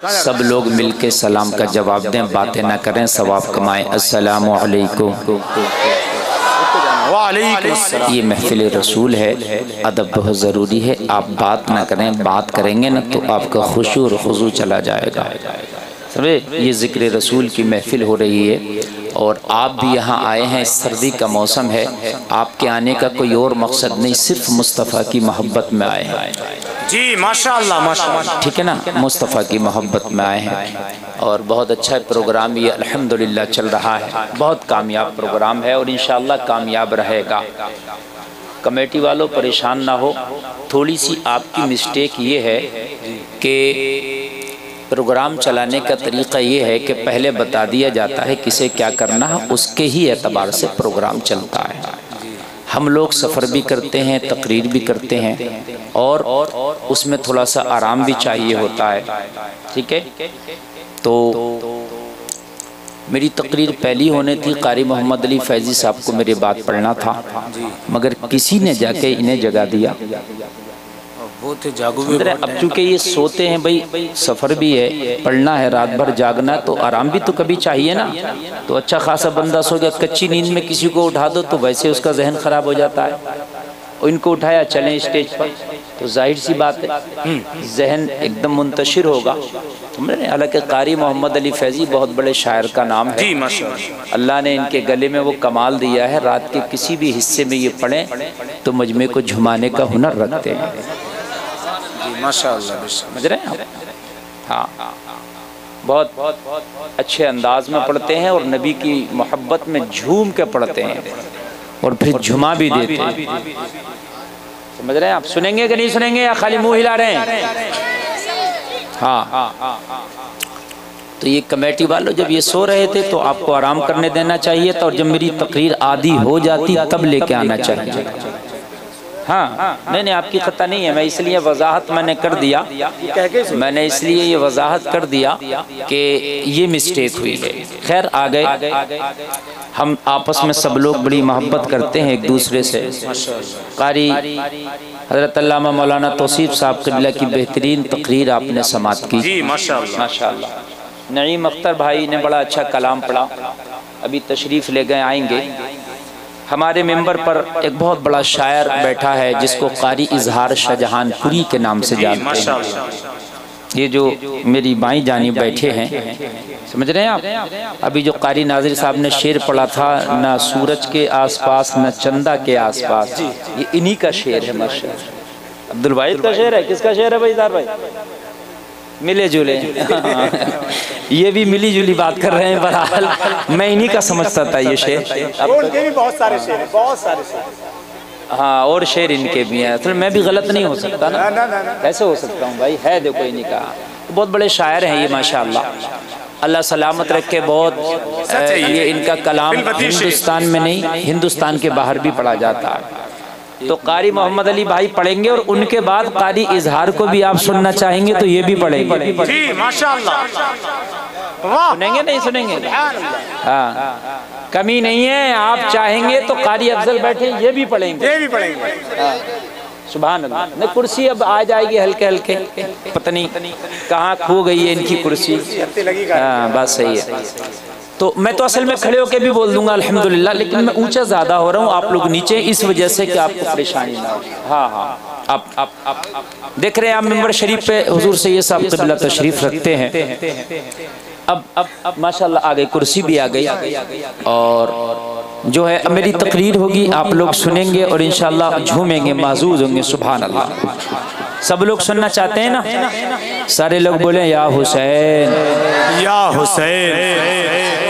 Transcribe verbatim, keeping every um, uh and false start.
सब लोग मिलके सलाम का जवाब दें, बातें ना करें, सवाब कमाएं। अस्सलामु अलैकुम। ये महफिल रसूल है, अदब बहुत ज़रूरी है। आप बात ना करें, बात करेंगे ना तो आपका खुशू और खुजू चला जाएगा। समझे? ये ज़िक्र रसूल की महफिल हो रही है और आप भी यहाँ आए हैं। सर्दी का मौसम है, आपके आने का कोई और मकसद नहीं, सिर्फ मुस्तफ़ा की मोहब्बत में आए हैं। जी माशाअल्लाह माशाअल्लाह, ठीक है ना, मुस्तफ़ा की मोहब्बत में आए हैं। और बहुत अच्छा प्रोग्राम ये अल्हम्दुलिल्लाह चल रहा है, बहुत कामयाब प्रोग्राम है और इंशाअल्लाह कामयाब रहेगा। कमेटी वालों परेशान ना हो, थोड़ी सी आपकी मिस्टेक ये है कि प्रोग्राम चलाने का तरीक़ा ये है कि पहले बता दिया जाता है किसे क्या करना है, उसके ही एतबार से प्रोग्राम चलता है। हम लोग सफ़र भी करते हैं, तकरीर भी करते हैं और उसमें थोड़ा सा आराम भी चाहिए होता है। ठीक है, तो मेरी तकरीर पहली होने थी, कारी मोहम्मद अली फैज़ी साहब को मेरी बात पढ़ना था, मगर किसी ने जाके इन्हें जगा दिया। वो थे जागो भी। अब चूँकि ये सोते हैं भाई, सफ़र भी है, पढ़ना है, रात भर जागना है, तो आराम भी तो कभी चाहिए ना। तो अच्छा खासा बंदा सो गया, कच्ची नींद में किसी को उठा दो तो वैसे उसका जहन ख़राब हो जाता है। और इनको उठाया, चलें स्टेज पर, तो जाहिर सी बात है जहन एकदम मुंतशिर होगा। हालांकि कारी मोहम्मद अली फैज़ी बहुत बड़े शायर का नाम है, अल्लाह ने इनके गले में वो कमाल दिया है, रात के किसी भी हिस्से में ये पढ़ें तो मजमे को झुमाने का हुनर रखते हैं। माशाअल्लाह, समझ रहे हैं आप? हाँ, बहुत बहुत अच्छे अंदाज में पढ़ते हैं और नबी की मोहब्बत में झूम के पढ़ते हैं और फिर झुमा भी देते हैं। समझ रहे हैं आप? सुनेंगे कि नहीं सुनेंगे या खाली मुंह हिला रहे हैं? हाँ, तो ये कमेटी वालों जब ये सो रहे थे तो आपको आराम करने देना चाहिए था और जब मेरी तकरीर आधी हो जाती तब लेके आना चाहिए। हाँ, नहीं नहीं, आपकी खता नहीं है, मैं इसलिए वजाहत मैंने कर दिया, मैंने इसलिए ये वजाहत कर दिया कि ये मिस्टेक हुई है। खैर आ गए, हम आपस में सब लोग बड़ी मोहब्बत करते हैं एक दूसरे से। कारी हज़रत अल्लामा मौलाना तौसीफ साहब क़िबला की बेहतरीन तकरीर आपने समाअत की। जी माशाअल्लाह माशाअल्लाह। नईम अख्तर भाई ने बड़ा अच्छा कलाम पढ़ा, अभी तशरीफ़ ले गए, आएंगे। हमारे मेंबर पर एक बहुत बड़ा शायर बैठा है जिसको कारी इजहार शाहजहानपुरी के नाम से जानते हैं। ये जो मेरी बाईं जानिब बैठे हैं, समझ रहे हैं आप? अभी जो कारी नाज़िर साहब ने शेर पढ़ा था, ना सूरज के आसपास न चंदा के आसपास, ये इन्हीं का शेर है। माशाअल्लाह, अब्दुल वाहिद का शेर है। किसका शेर है भाई? इज़हार भाई मिले जुले ये भी मिली जुली बात कर रहे हैं। बहरहाल मैं इन्हीं का समझता था ये शेर। उनके भी बहुत सारे शेर हैं, बहुत सारे शेर। हाँ, और शेर इनके भी हैं। तो मैं भी गलत नहीं हो सकता ना, कैसे हो सकता हूँ भाई? है देखो इन्हीं का, तो बहुत बड़े शायर हैं ये माशाअल्लाह, अल्लाह सलामत रखे। बहुत ये इनका कलाम हिंदुस्तान में नहीं, हिंदुस्तान के बाहर भी पढ़ा जाता है। तो कारी मोहम्मद अली भाई पढ़ेंगे और उनके बाद कारी इजहार को भी आप सुनना चाहेंगे तो ये भी पढ़ेंगे। जी माशाअल्लाह, सुनेंगे नहीं सुनेंगे? हाँ, कमी नहीं है। आप चाहेंगे तो कारी अफजल बैठे, ये भी पढ़ेंगे, ये भी पढ़ेंगे। सुभान अल्लाह। नहीं, कुर्सी अब आ जाएगी हल्के हल्के, पता नहीं कहाँ खो गई है इनकी कुर्सी। हाँ, बात सही है। तो मैं तो असल में खड़े होकर भी बोल दूंगा अल्हम्दुलिल्लाह, लेकिन मैं ऊंचा ज़्यादा हो रहा हूँ, आप लोग नीचे, इस वजह से कि आपको परेशानी ना हो। हाँ हाँ, आप आप आप देख रहे हैं आप मिंबर शरीफ पे हुजूर सैयद साहब क़िबला तशरीफ़ रखते हैं। अब अब अब माशाअल्लाह आ गई, कुर्सी भी आ गई और जो है अब मेरी तकरीर होगी, आप लोग सुनेंगे और इंशाअल्लाह झूमेंगे, माजूज होंगे। सुभान अल्लाह। सब लोग सुनना चाहते हैं ना? सारे लोग बोले या हुसैन, या हुसैन।